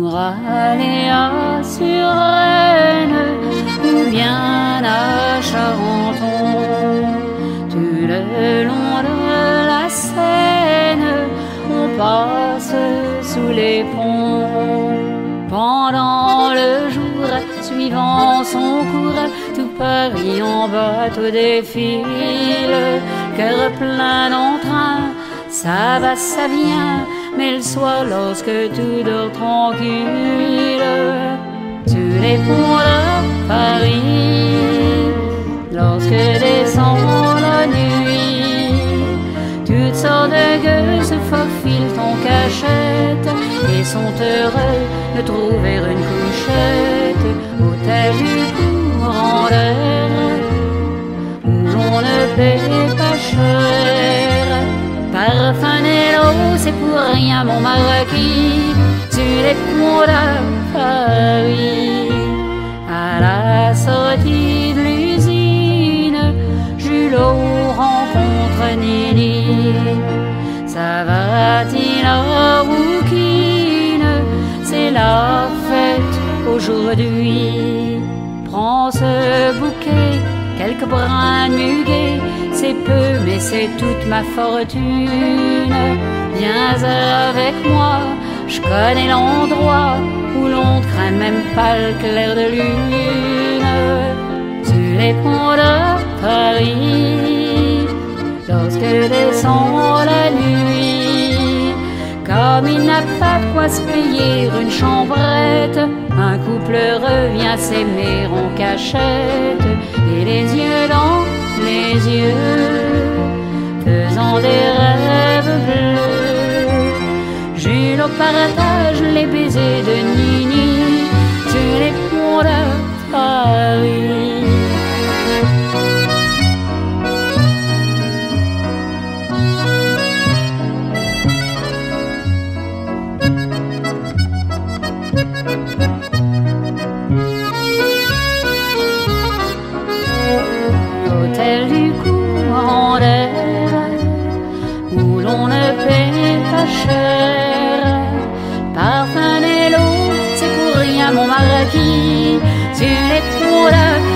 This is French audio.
pour aller à Suresnes ou bien à Charenton. Tout le long de la Seine, on passe sous les ponts. Pendant le jour, suivant son cours, tout Paris en bateau défile. Cœur plein d'entrain, ça va, ça vient, mais le soir, lorsque tout dort tranquille, sur les ponts de Paris, lorsque descend la nuit, toutes sortes de gueux se faufilent en cachette et sont heureux de trouver une couchette. Hôtel du courant d'air, où l'on ne paie pas cher. Parfum et l'eau, c'est pour rien mon marquis, sur les ponts de Paris. À la sortie de l'usine, Jules rencontre Nini. Ça va-t-il à Woukine, c'est la fête aujourd'hui. Prends ce bouquet, quelques brins de muguet, c'est peu mais c'est toute ma fortune. Viens avec moi, je connais l'endroit où l'on ne craint même pas le clair de lune. Sur les ponts de Paris, lorsque descend la nuit, comme il n'a pas de quoi se payer une chambrette, un couple revient s'aimer en cachette, et les yeux dans les yeux, faisant des rêves bleus. Jules au partage les baisers de Nini, sur les ponts de Paris. Hôtel du courant d'air, où l'on ne paie pas cher. Parfum et l'eau, c'est pour rien mon marquis, sur les ponts de